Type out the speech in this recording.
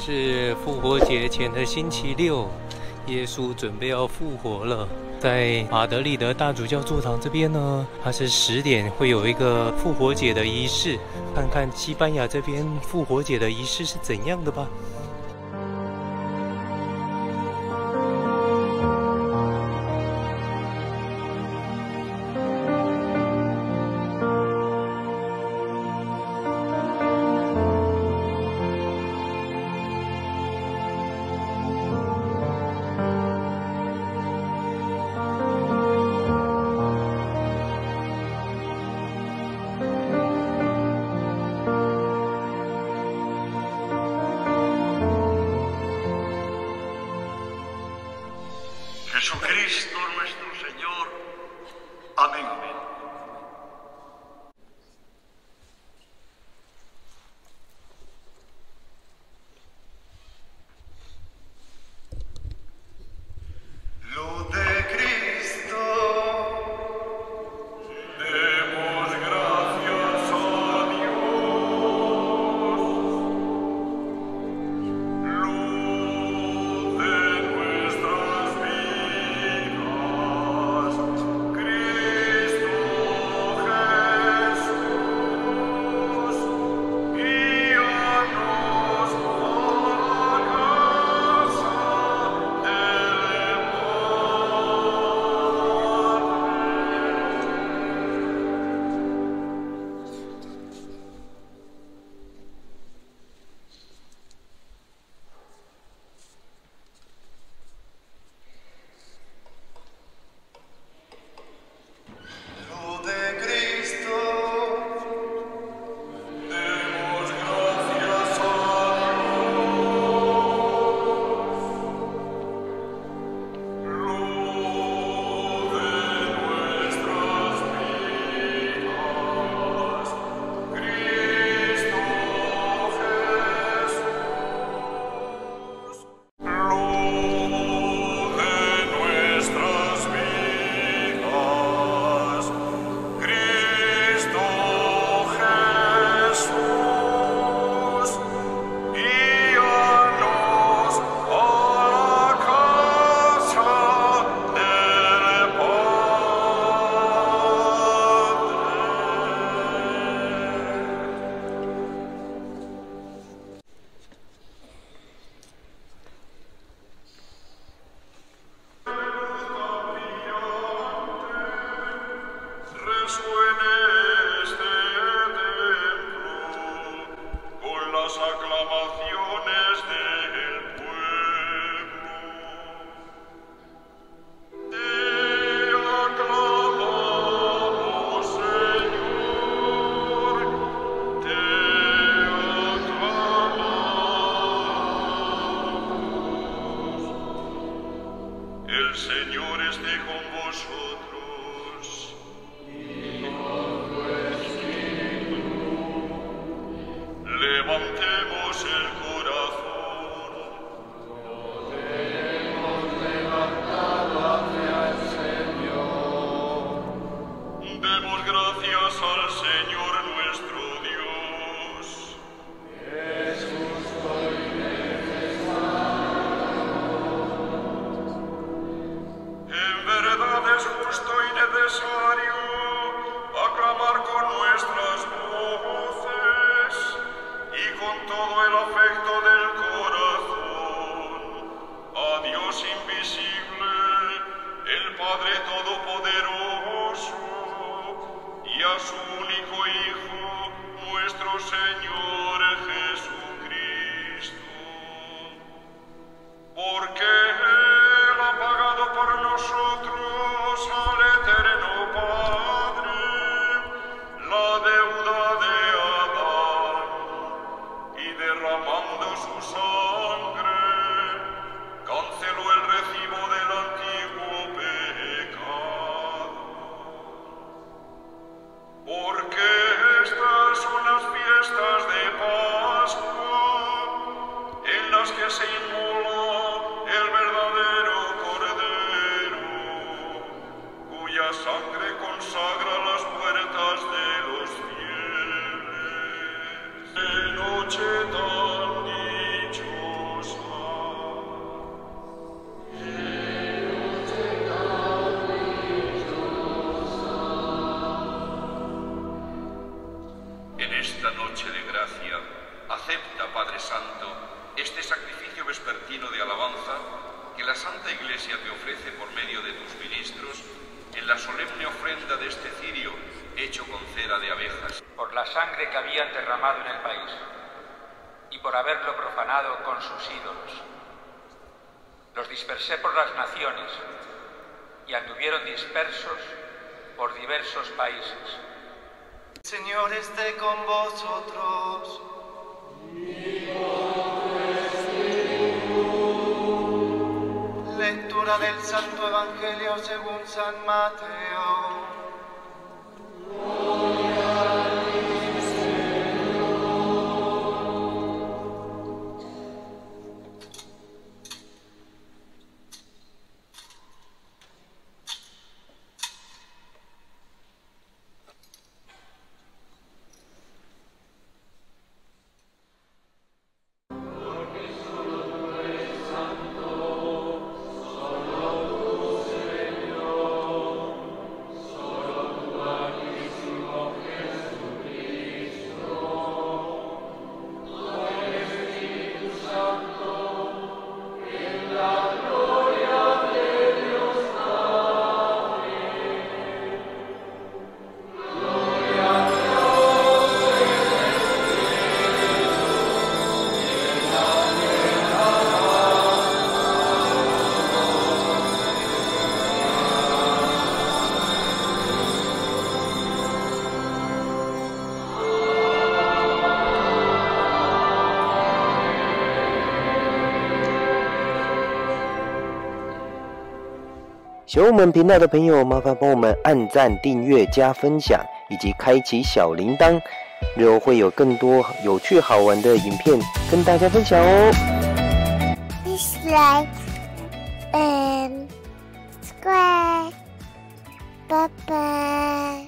是复活节前的星期六，耶稣准备要复活了。在马德里的大主教座堂这边呢，它是10点会有一个复活节的仪式，看看西班牙这边复活节的仪式是怎样的吧。 Jesucristo nuestro Señor. Amén. Luz de Cristo, demos gracias a Dios. Luz de nuestras vidas, Cristo Jesús, guíanos a la casa del Luz de Cristo, demos gracias a Dios. Luz de nuestras vidas, Cristo Jesús. Luz de nuestras vidas, Cristo Jesús, guíanos a la casa del Resuene este templo con las aclamaciones del pueblo. Te aclamamos, Señor, te aclamamos. El Señor esté con vosotros. Levantemos el corazón. Lo tenemos levantado hacia el Señor. Demos gracias al Señor nuestro Dios. Es justo y necesario. En verdad es justo y necesario aclamar con nuestras voces y con todo el afecto del corazón a Dios invisible, el Padre Todopoderoso, y a su único Hijo, nuestro Señor Jesucristo. Porque Él ha pagado por nosotros al Eterno Padre la deuda de Adán, y derramando su sangre, canceló el recibo del antiguo pecado. Porque estas son las fiestas de Pascua, en las que se inmola el verdadero Cordero, cuya sangre consagra las puertas de los fieles. De noche tan dichosa, esta noche de gracia, acepta, Padre Santo, este sacrificio vespertino de alabanza que la Santa Iglesia te ofrece por medio de tus ministros en la solemne ofrenda de este cirio hecho con cera de abejas. Por la sangre que habían derramado en el país y por haberlo profanado con sus ídolos. Los dispersé por las naciones y anduvieron dispersos por diversos países. El Señor esté con vosotros. Lectura del Santo Evangelio según San Mateo. 喜欢我们频道的朋友，麻烦帮我们按赞、订阅、加分享，以及开启小铃铛，日后会有更多有趣好玩的影片跟大家分享哦。 Please like and subscribe. Bye bye.